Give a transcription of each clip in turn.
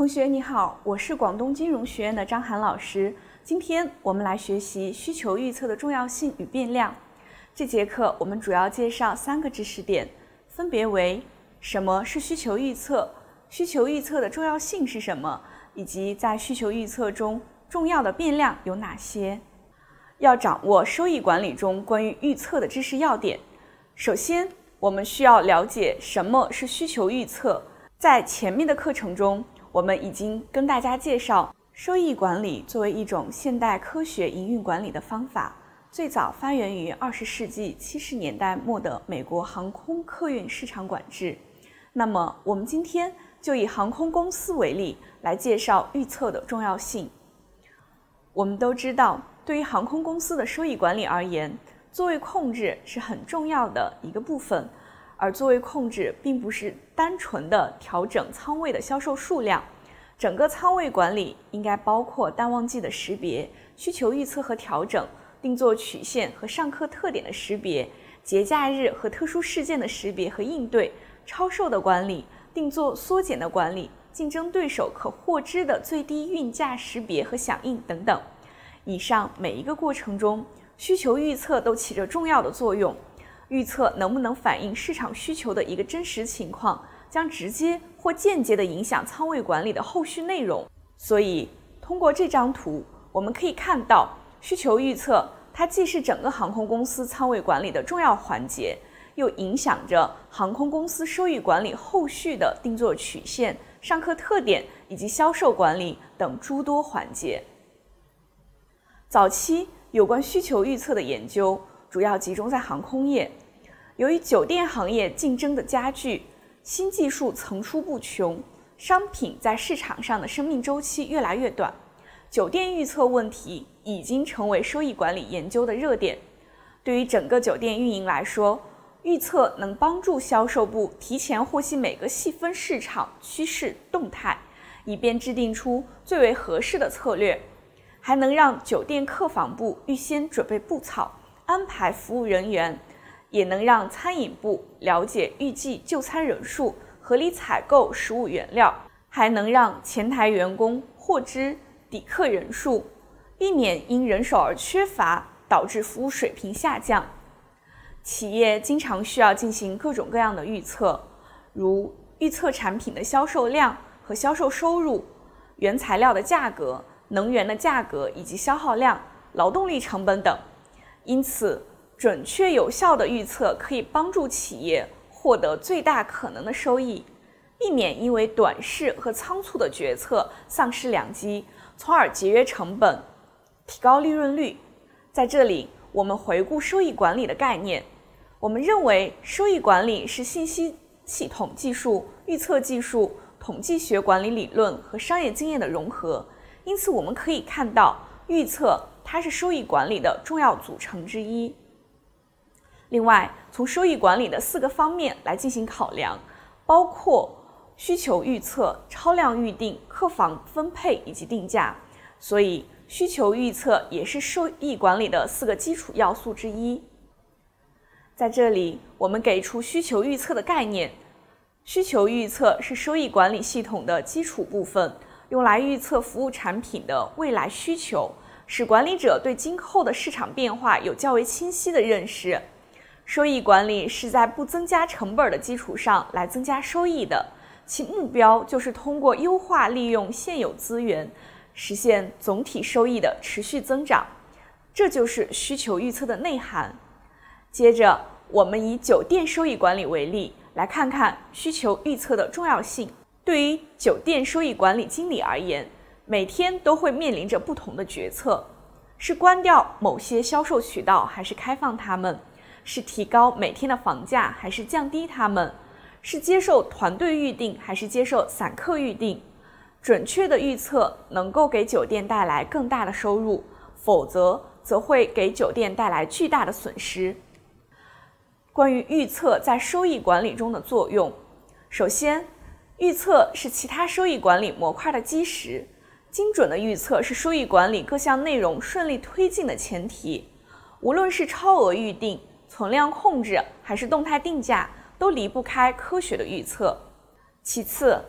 同学你好，我是广东金融学院的张涵老师。今天我们来学习需求预测的重要性与变量。这节课我们主要介绍3个知识点，分别为什么是需求预测、需求预测的重要性是什么，以及在需求预测中重要的变量有哪些。要掌握收益管理中关于预测的知识要点，首先我们需要了解什么是需求预测。在前面的课程中，我们已经跟大家介绍，收益管理作为一种现代科学营运管理的方法，最早发源于20世纪70年代末的美国航空客运市场管制。那么，我们今天就以航空公司为例，来介绍预测的重要性。我们都知道，对于航空公司的收益管理而言，座位控制是很重要的一个部分。而座位控制并不是单纯的调整仓位的销售数量，整个仓位管理应该包括淡旺季的识别、需求预测和调整、定座曲线和上客特点的识别、节假日和特殊事件的识别和应对、超售的管理、定座缩减的管理、竞争对手可获知的最低运价识别和响应等等。以上每一个过程中，需求预测都起着重要的作用。预测能不能反映市场需求的一个真实情况，将直接或间接地影响仓位管理的后续内容。所以，通过这张图，我们可以看到，需求预测它既是整个航空公司仓位管理的重要环节，又影响着航空公司收益管理后续的定座曲线、上客特点以及销售管理等诸多环节。早期有关需求预测的研究主要集中在航空业。由于酒店行业竞争的加剧，新技术层出不穷，商品在市场上的生命周期越来越短，酒店预测问题已经成为收益管理研究的热点。对于整个酒店运营来说，预测能帮助销售部提前获悉每个细分市场趋势动态，以便制定出最为合适的策略，还能让酒店客房部预先准备布草，安排服务人员，也能让餐饮部了解预计就餐人数，合理采购食物原料，还能让前台员工获知抵客人数，避免因人手而缺乏导致服务水平下降。企业经常需要进行各种各样的预测，如预测产品的销售量和销售收入、原材料的价格、能源的价格以及消耗量、劳动力成本等。因此，准确有效的预测可以帮助企业获得最大可能的收益，避免因为短视和仓促的决策丧失良机，从而节约成本，提高利润率。在这里，我们回顾收益管理的概念。我们认为，收益管理是信息系统技术、预测技术、统计学管理理论和商业经验的融合。因此，我们可以看到，预测它是收益管理的重要组成之一。另外，从收益管理的4个方面来进行考量，包括需求预测、超量预定、客房分配以及定价。所以，需求预测也是收益管理的4个基础要素之一。在这里，我们给出需求预测的概念。需求预测是收益管理系统的基础部分，用来预测服务产品的未来需求，使管理者对今后的市场变化有较为清晰的认识。收益管理是在不增加成本的基础上来增加收益的，其目标就是通过优化利用现有资源，实现总体收益的持续增长。这就是需求预测的内涵。接着，我们以酒店收益管理为例，来看看需求预测的重要性。对于酒店收益管理经理而言，每天都会面临着不同的决策：是关掉某些销售渠道，还是开放它们？是提高每天的房价，还是降低它们？是接受团队预订，还是接受散客预订？准确的预测能够给酒店带来更大的收入，否则则会给酒店带来巨大的损失。关于预测在收益管理中的作用，首先，预测是其他收益管理模块的基石，精准的预测是收益管理各项内容顺利推进的前提。无论是超额预订、存量控制还是动态定价，都离不开科学的预测。其次，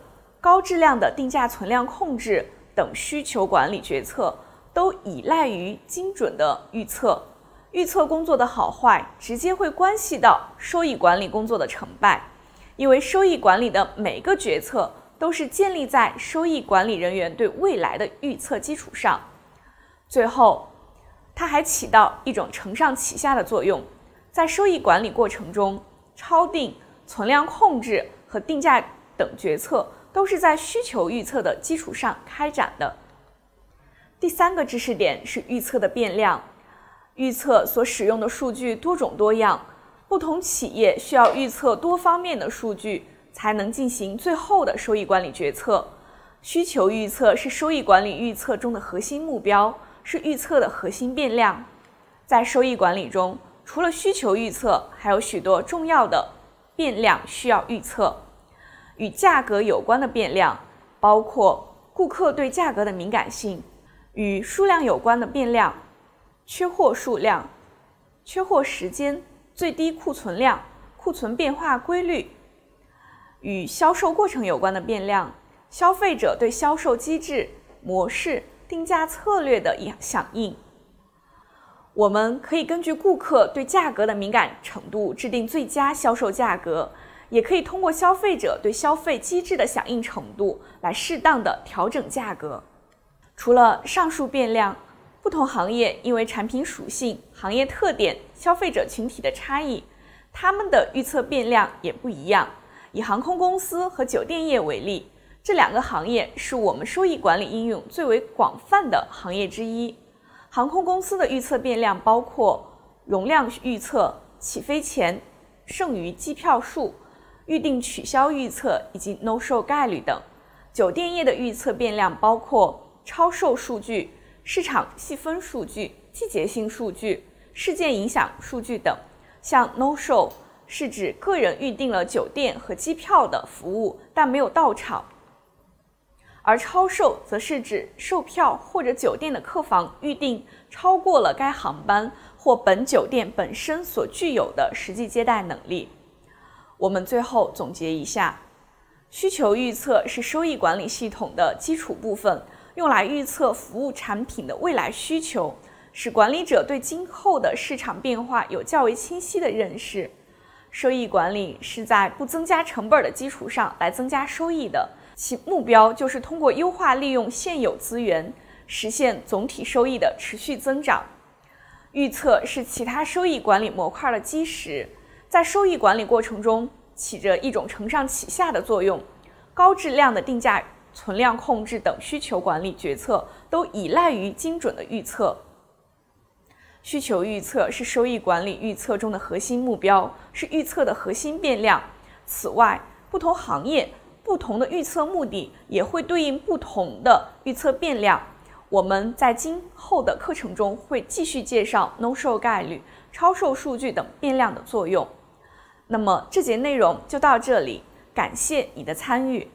高质量的定价存量控制等需求管理决策都依赖于精准的预测。预测工作的好坏直接会关系到收益管理工作的成败，因为收益管理的每个决策都是建立在收益管理人员对未来的预测基础上。最后，它还起到一种承上启下的作用。在收益管理过程中，超定、存量控制和定价等决策都是在需求预测的基础上开展的。第三个知识点是预测的变量。预测所使用的数据多种多样，不同企业需要预测多方面的数据，才能进行最后的收益管理决策。需求预测是收益管理预测中的核心目标，是预测的核心变量。在收益管理中，除了需求预测，还有许多重要的变量需要预测。与价格有关的变量包括顾客对价格的敏感性；与数量有关的变量缺货数量、缺货时间、最低库存量、库存变化规律；与销售过程有关的变量消费者对销售机制、模式、定价策略的响应。我们可以根据顾客对价格的敏感程度制定最佳销售价格，也可以通过消费者对消费机制的响应程度来适当的调整价格。除了上述变量，不同行业因为产品属性、行业特点、消费者群体的差异，它们的预测变量也不一样。以航空公司和酒店业为例，这两个行业是我们收益管理应用最为广泛的行业之一。航空公司的预测变量包括容量预测、起飞前剩余机票数、预订取消预测以及 no-show 概率等。酒店业的预测变量包括超售数据、市场细分数据、季节性数据、事件影响数据等。像 no-show 是指个人预订了酒店和机票的服务但没有到场，而超售则是指售票或者酒店的客房预订超过了该航班或本酒店本身所具有的实际接待能力。我们最后总结一下，需求预测是收益管理系统的基础部分，用来预测服务产品的未来需求，使管理者对今后的市场变化有较为清晰的认识。收益管理是在不增加成本的基础上来增加收益的，其目标就是通过优化利用现有资源，实现总体收益的持续增长。预测是其他收益管理模块的基石，在收益管理过程中起着一种承上启下的作用。高质量的定价、存量控制等需求管理决策都依赖于精准的预测。需求预测是收益管理预测中的核心目标，是预测的核心变量。此外，不同行业不同的预测目的也会对应不同的预测变量。我们在今后的课程中会继续介绍 no-show 概率、超售数据等变量的作用。那么这节内容就到这里，感谢你的参与。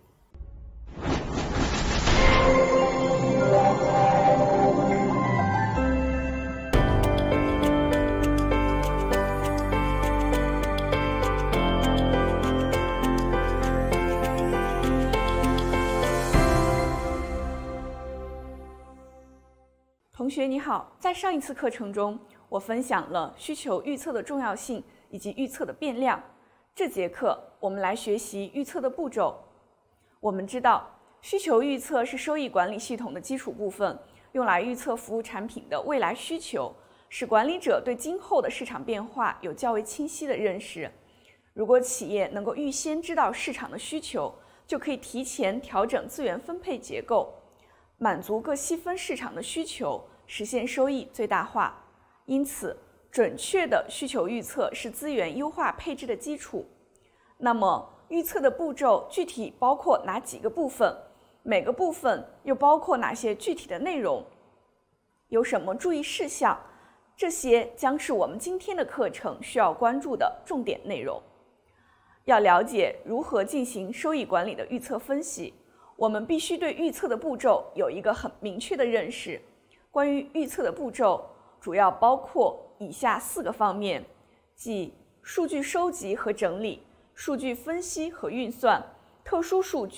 同学你好，在上一次课程中，我分享了需求预测的重要性以及预测的变量。这节课我们来学习预测的步骤。我们知道，需求预测是收益管理系统的基础部分，用来预测服务产品的未来需求，使管理者对今后的市场变化有较为清晰的认识。如果企业能够预先知道市场的需求，就可以提前调整资源分配结构，满足各细分市场的需求，实现收益最大化。因此，准确的需求预测是资源优化配置的基础。那么，预测的步骤具体包括哪几个部分？每个部分又包括哪些具体的内容？有什么注意事项？这些将是我们今天的课程需要关注的重点内容。要了解如何进行收益管理的预测分析，我们必须对预测的步骤有一个很明确的认识。关于预测的步骤，主要包括以下4个方面，即数据收集和整理、数据分析和运算、特殊数据、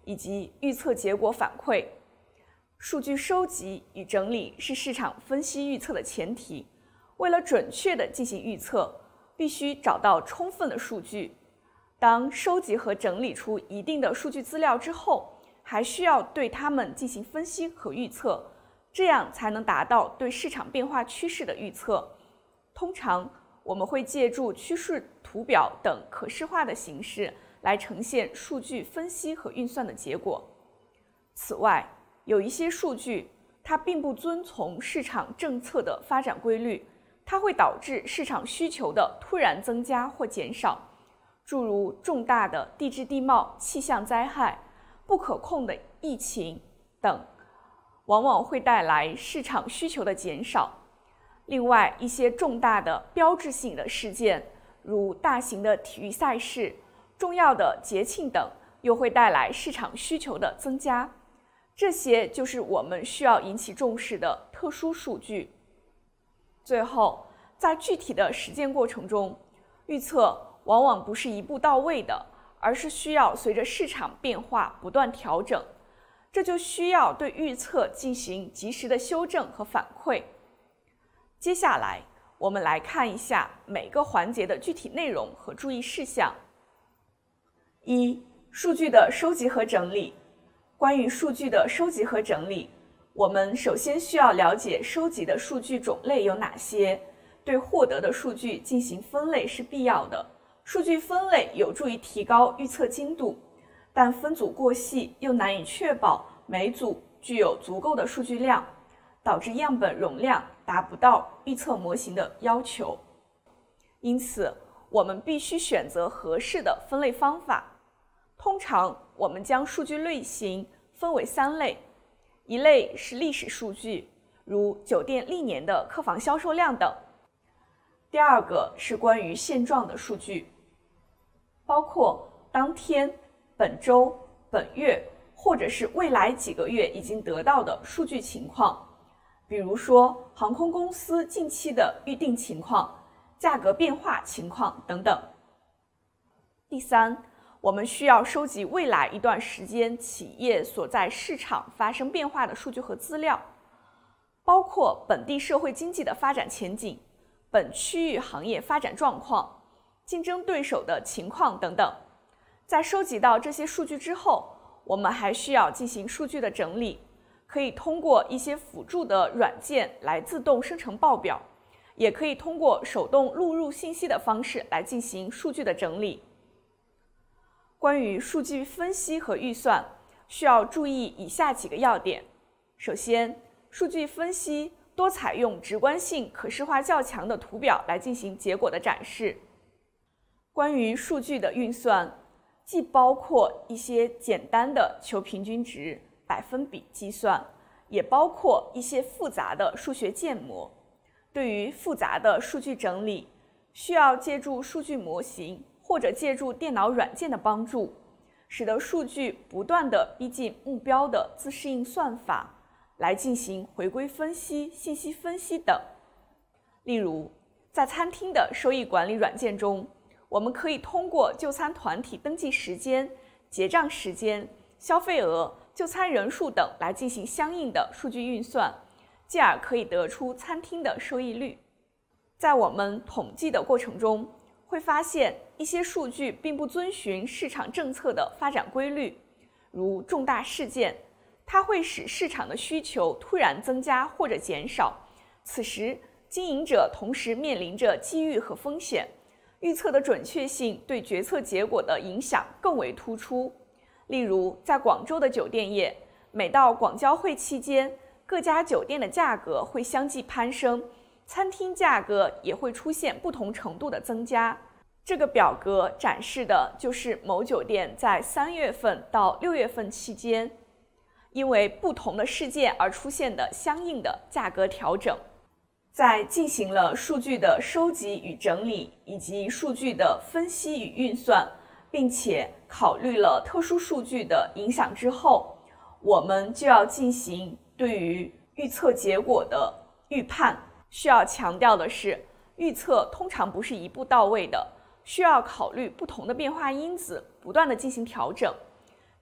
以及预测结果反馈。数据收集与整理是市场分析预测的前提。为了准确地进行预测，必须找到充分的数据。当收集和整理出一定的数据资料之后，还需要对它们进行分析和预测，这样才能达到对市场变化趋势的预测。通常，我们会借助趋势图表等可视化的形式来呈现数据分析和运算的结果。此外，有一些数据它并不遵从市场政策的发展规律，它会导致市场需求的突然增加或减少，诸如重大的地质地貌、气象灾害、不可控的疫情等，往往会带来市场需求的减少。另外，一些重大的标志性的事件，如大型的体育赛事、重要的节庆等，又会带来市场需求的增加。这些就是我们需要引起重视的特殊数据。最后，在具体的实践过程中，预测往往不是一步到位的，而是需要随着市场变化不断调整。这就需要对预测进行及时的修正和反馈。接下来，我们来看一下每个环节的具体内容和注意事项。一、数据的收集和整理。关于数据的收集和整理，我们首先需要了解收集的数据种类有哪些，对获得的数据进行分类是必要的。数据分类有助于提高预测精度，但分组过细又难以确保每组具有足够的数据量，导致样本容量达不到预测模型的要求。因此，我们必须选择合适的分类方法。通常，我们将数据类型分为3类，一类是历史数据，如酒店历年的客房销售量等；第二个是关于现状的数据，包括当天、本周、本月或者是未来几个月已经得到的数据情况，比如说航空公司近期的预订情况、价格变化情况等等。第三，我们需要收集未来一段时间企业所在市场发生变化的数据和资料，包括本地社会经济的发展前景、本区域行业发展状况、竞争对手的情况等等。在收集到这些数据之后，我们还需要进行数据的整理，可以通过一些辅助的软件来自动生成报表，也可以通过手动录入信息的方式来进行数据的整理。关于数据分析和预算，需要注意以下几个要点。首先，数据分析多采用直观性、可视化较强的图表来进行结果的展示。关于数据的运算，既包括一些简单的求平均值、百分比计算，也包括一些复杂的数学建模。对于复杂的数据整理，需要借助数据模型或者借助电脑软件的帮助，使得数据不断地逼近目标的自适应算法，来进行回归分析、信息分析等。例如，在餐厅的收益管理软件中，我们可以通过就餐团体登记时间、结账时间、消费额、就餐人数等来进行相应的数据运算，进而可以得出餐厅的收益率。在我们统计的过程中，会发现一些数据并不遵循市场政策的发展规律，如重大事件，它会使市场的需求突然增加或者减少，此时经营者同时面临着机遇和风险，预测的准确性对决策结果的影响更为突出。例如，在广州的酒店业，每到广交会期间，各家酒店的价格会相继攀升，餐厅价格也会出现不同程度的增加。这个表格展示的就是某酒店在3月份到6月份期间，因为不同的事件而出现的相应的价格调整。在进行了数据的收集与整理，以及数据的分析与运算，并且考虑了特殊数据的影响之后，我们就要进行对于预测结果的预判。需要强调的是，预测通常不是一步到位的，需要考虑不同的变化因子，不断的进行调整。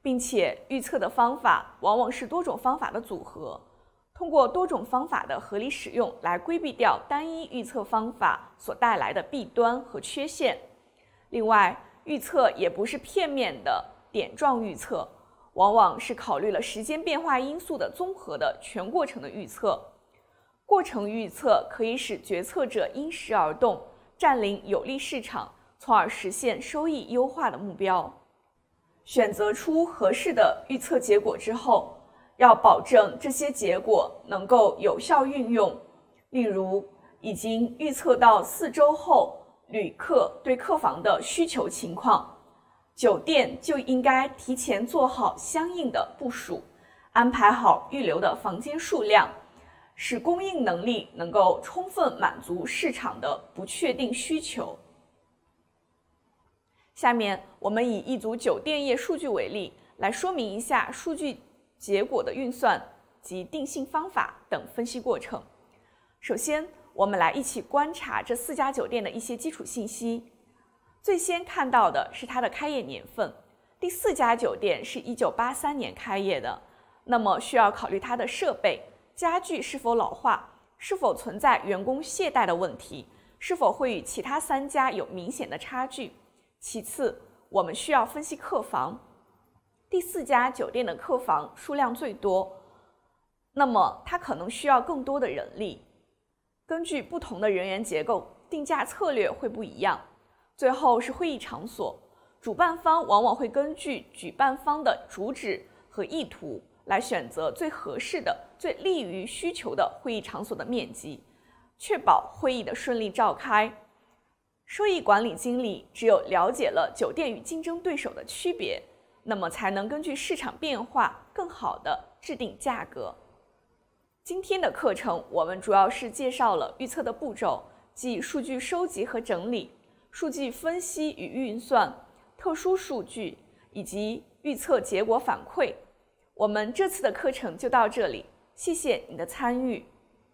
并且预测的方法往往是多种方法的组合，通过多种方法的合理使用来规避掉单一预测方法所带来的弊端和缺陷。另外，预测也不是片面的点状预测，往往是考虑了时间变化因素的综合的全过程的预测。过程预测可以使决策者因时而动，占领有利市场，从而实现收益优化的目标。选择出合适的预测结果之后，要保证这些结果能够有效运用。例如，已经预测到4周后旅客对客房的需求情况，酒店就应该提前做好相应的部署，安排好预留的房间数量，使供应能力能够充分满足市场的不确定需求。下面我们以一组酒店业数据为例，来说明一下数据结果的运算及定性方法等分析过程。首先，我们来一起观察这4家酒店的一些基础信息。最先看到的是它的开业年份，第4家酒店是1983年开业的，那么需要考虑它的设备、家具是否老化，是否存在员工懈怠的问题，是否会与其他3家有明显的差距。其次，我们需要分析客房。第4家酒店的客房数量最多，那么它可能需要更多的人力。根据不同的人员结构，定价策略会不一样。最后是会议场所，主办方往往会根据举办方的主旨和意图来选择最合适的、最利于需求的会议场所的面积，确保会议的顺利召开。收益管理经理只有了解了酒店与竞争对手的区别，那么才能根据市场变化更好地制定价格。今天的课程我们主要是介绍了预测的步骤，即数据收集和整理、数据分析与运算、特殊数据以及预测结果反馈。我们这次的课程就到这里，谢谢你的参与。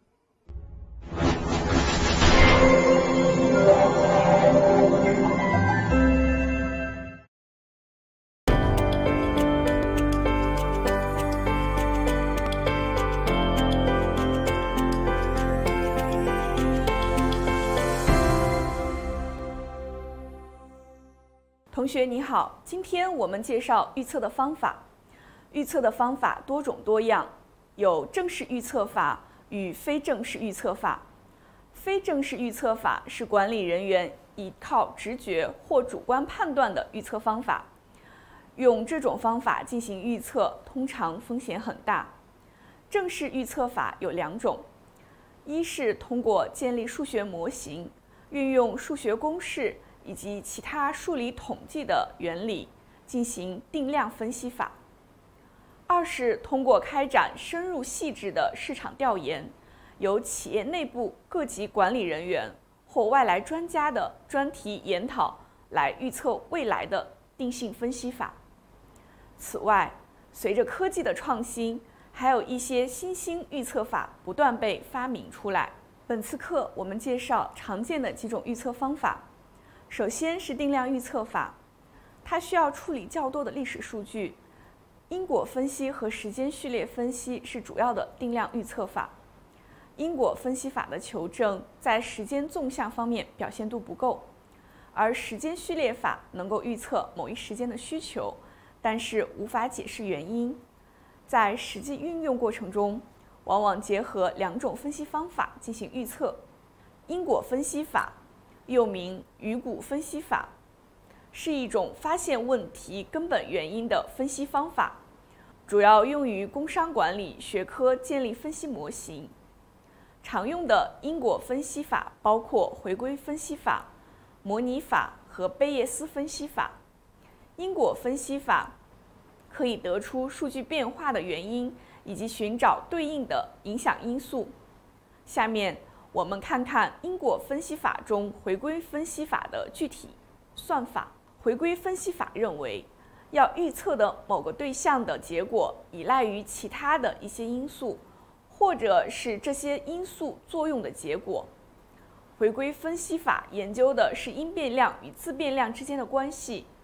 同学你好，今天我们介绍预测的方法。预测的方法多种多样，有正式预测法与非正式预测法。非正式预测法是管理人员依靠直觉或主观判断的预测方法。用这种方法进行预测，通常风险很大。正式预测法有2种，一是通过建立数学模型，运用数学公式以及其他数理统计的原理进行定量分析法；二是通过开展深入细致的市场调研，由企业内部各级管理人员或外来专家的专题研讨来预测未来的定性分析法。此外，随着科技的创新，还有一些新兴预测法不断被发明出来。本次课我们介绍常见的几种预测方法。首先是定量预测法，它需要处理较多的历史数据，因果分析和时间序列分析是主要的定量预测法。因果分析法的求证在时间纵向方面表现度不够，而时间序列法能够预测某一时间的需求，但是无法解释原因。在实际运用过程中，往往结合2种分析方法进行预测。因果分析法又名鱼骨分析法，是一种发现问题根本原因的分析方法，主要用于工商管理学科建立分析模型。常用的因果分析法包括回归分析法、模拟法和贝叶斯分析法。因果分析法可以得出数据变化的原因，以及寻找对应的影响因素。下面我们看看因果分析法中回归分析法的具体算法。回归分析法认为，要预测的某个对象的结果依赖于其他的一些因素，或者是这些因素作用的结果。回归分析法研究的是因变量与自变量之间的关系，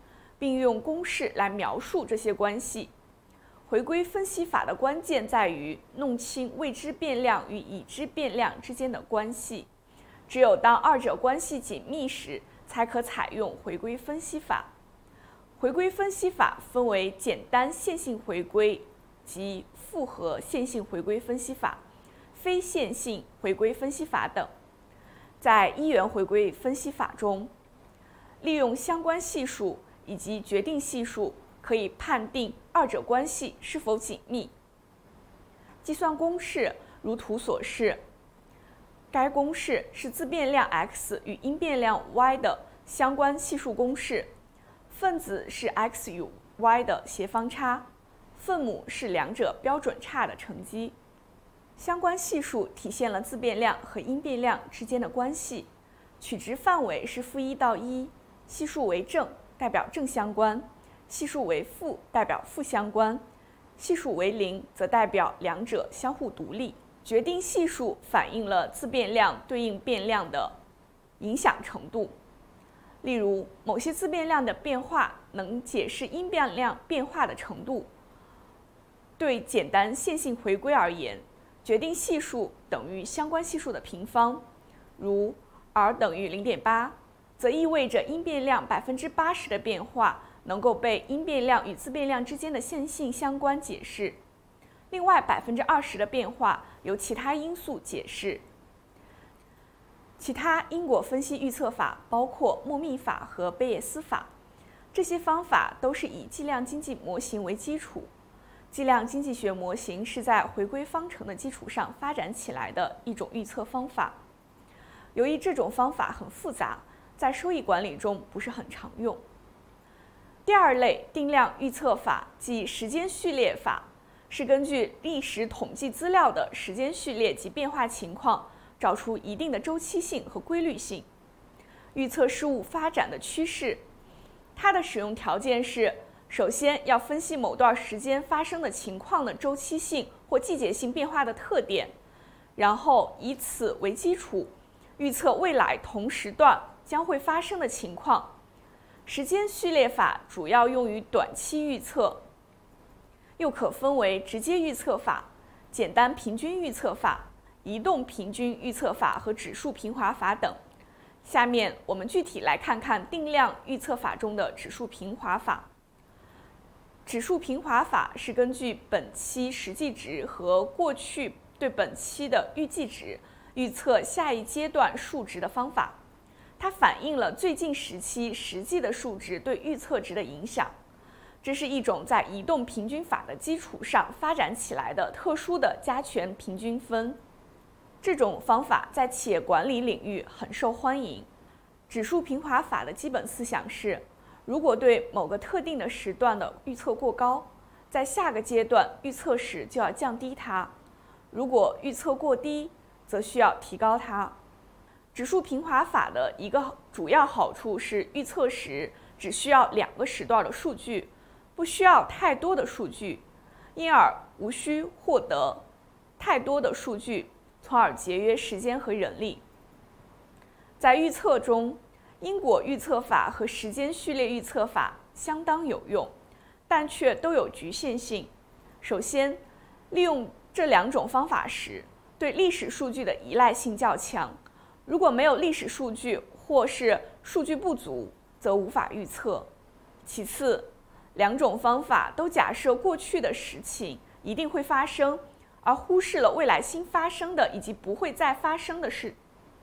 并用公式来描述这些关系。回归分析法的关键在于弄清未知变量与已知变量之间的关系，只有当二者关系紧密时，才可采用回归分析法。回归分析法分为简单线性回归及复合线性回归分析法、非线性回归分析法等。在一元回归分析法中，利用相关系数以及决定系数可以判定二者关系是否紧密。计算公式如图所示，该公式是自变量 x 与因变量 y 的相关系数公式，分子是 x 与 y 的斜方差，分母是两者标准差的乘积。相关系数体现了自变量和因变量之间的关系，取值范围是-1到1，系数为正代表正相关，系数为负代表负相关，系数为0则代表两者相互独立。决定系数反映了自变量对应变量的影响程度。例如，某些自变量的变化能解释因变量变化的程度。对简单线性回归而言，决定系数等于相关系数的平方。如 r 等于0.8，则意味着因变量80%的变化能够被因变量与自变量之间的线性相关解释，另外20%的变化由其他因素解释。其他因果分析预测法包括莫密法和贝叶斯法，这些方法都是以计量经济模型为基础。计量经济学模型是在回归方程的基础上发展起来的一种预测方法。由于这种方法很复杂，在收益管理中不是很常用。第二类定量预测法即时间序列法，是根据历史统计资料的时间序列及变化情况，找出一定的周期性和规律性，预测事物发展的趋势。它的使用条件是，首先要分析某段时间发生的情况的周期性或季节性变化的特点，然后以此为基础，预测未来同时段将会发生的情况。时间序列法主要用于短期预测，又可分为直接预测法、简单平均预测法、移动平均预测法和指数平滑法等。下面我们具体来看看定量预测法中的指数平滑法。指数平滑法是根据本期实际值和过去对本期的预计值预测下一阶段数值的方法。它反映了最近时期实际的数值对预测值的影响。这是一种在移动平均法的基础上发展起来的特殊的加权平均分。这种方法在企业管理领域很受欢迎。指数平滑法的基本思想是，如果对某个特定的时段的预测过高，在下个阶段预测时就要降低它；如果预测过低，则需要提高它。指数平滑法的一个主要好处是，预测时只需要2个时段的数据，不需要太多的数据，因而无需获得太多的数据，从而节约时间和人力。在预测中，因果预测法和时间序列预测法相当有用，但却都有局限性。首先，利用这2种方法时，对历史数据的依赖性较强。如果没有历史数据或是数据不足，则无法预测。其次，2种方法都假设过去的事情一定会发生，而忽视了未来新发生的以及不会再发生的事。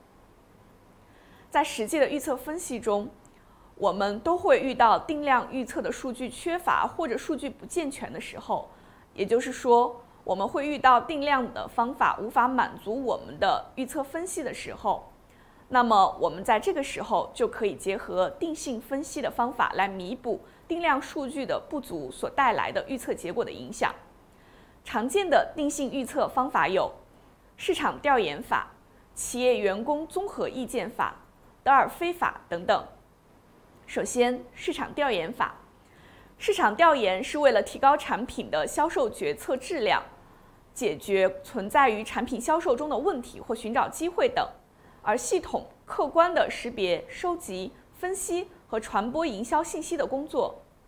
在实际的预测分析中，我们都会遇到定量预测的数据缺乏或者数据不健全的时候，也就是说，我们会遇到定量的方法无法满足我们的预测分析的时候。那么我们在这个时候就可以结合定性分析的方法来弥补定量数据的不足所带来的预测结果的影响。常见的定性预测方法有市场调研法、企业员工综合意见法、德尔菲法等等。首先，市场调研法。市场调研是为了提高产品的销售决策质量，解决存在于产品销售中的问题或寻找机会等，而系统客观地识别、收集、分析和传播营销信息的工作。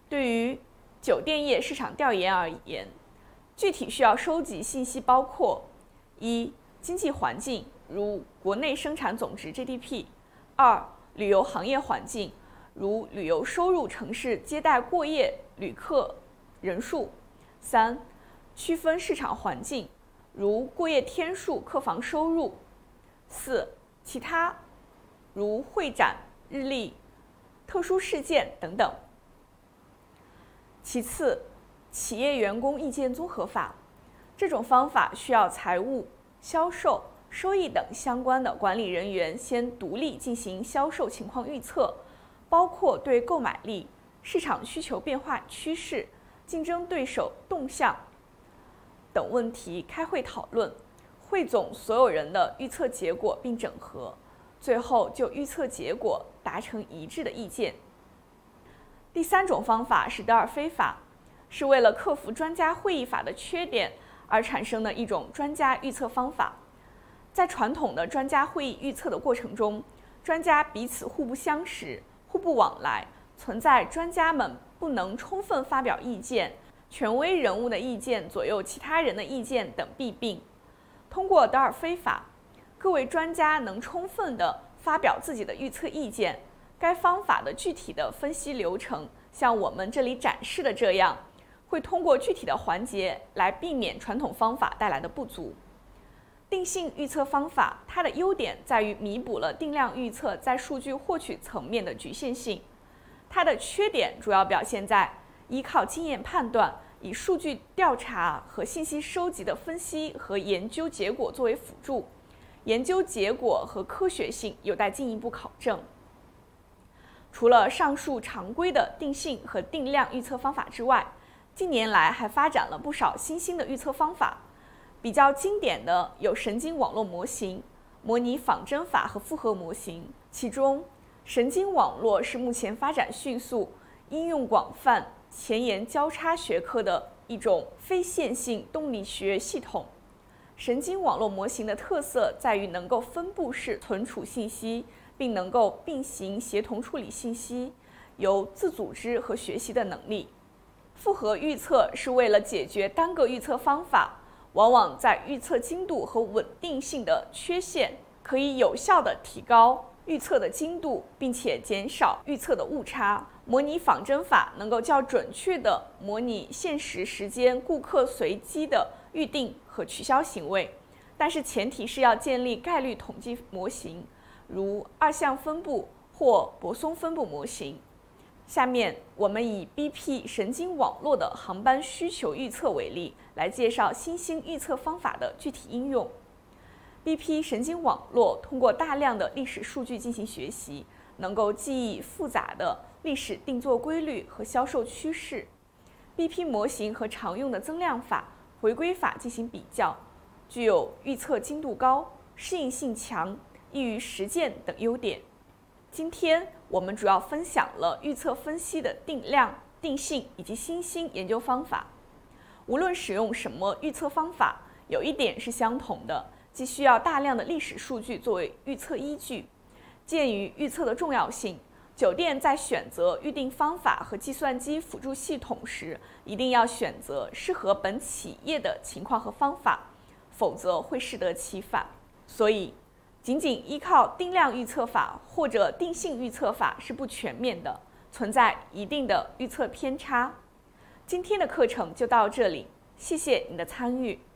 对于酒店业市场调研而言，具体需要收集信息包括：一、经济环境，如国内生产总值 GDP； 二、旅游行业环境，如旅游收入城市接待过夜旅客人数；三、区分市场环境，如过夜天数、客房收入；四、其他，如会展、日历、特殊事件等等。其次，企业员工意见综合法，这种方法需要财务、销售、收益等相关的管理人员先独立进行销售情况预测，包括对购买力、市场需求变化趋势、竞争对手动向等问题开会讨论，汇总所有人的预测结果并整合，最后就预测结果达成一致的意见。第三种方法是德尔菲法，是为了克服专家会议法的缺点而产生的一种专家预测方法。在传统的专家会议预测的过程中，专家彼此互不相识、互不往来，存在专家们不能充分发表意见、权威人物的意见左右其他人的意见等弊病。通过德尔菲法，各位专家能充分地发表自己的预测意见。该方法的具体的分析流程，像我们这里展示的这样，会通过具体的环节来避免传统方法带来的不足。定性预测方法，它的优点在于弥补了定量预测在数据获取层面的局限性，它的缺点主要表现在依靠经验判断，以数据调查和信息收集的分析和研究结果作为辅助，研究结果和科学性有待进一步考证。除了上述常规的定性和定量预测方法之外，近年来还发展了不少新兴的预测方法。比较经典的有神经网络模型、模拟仿真法和复合模型。其中，神经网络是目前发展迅速、应用广泛、前沿交叉学科的一种非线性动力学系统。神经网络模型的特色在于能够分布式存储信息，并能够并行协同处理信息，有自组织和学习的能力。复合预测是为了解决单个预测方法往往在预测精度和稳定性的缺陷，可以有效地提高预测的精度，并且减少预测的误差。模拟仿真法能够较准确地模拟现实时间顾客随机的预订和取消行为，但是前提是要建立概率统计模型，如二项分布或泊松分布模型。下面我们以 BP 神经网络的航班需求预测为例，来介绍新兴预测方法的具体应用。BP 神经网络通过大量的历史数据进行学习，能够记忆复杂的历史定做规律和销售趋势。BP 模型和常用的增量法、回归法进行比较，具有预测精度高、适应性强、易于实践等优点。今天我们主要分享了预测分析的定量、定性以及新兴研究方法。无论使用什么预测方法，有一点是相同的，即需要大量的历史数据作为预测依据。鉴于预测的重要性，酒店在选择预订方法和计算机辅助系统时，一定要选择适合本企业的情况和方法，否则会适得其反。所以，仅仅依靠定量预测法或者定性预测法是不全面的，存在一定的预测偏差。今天的课程就到这里，谢谢你的参与。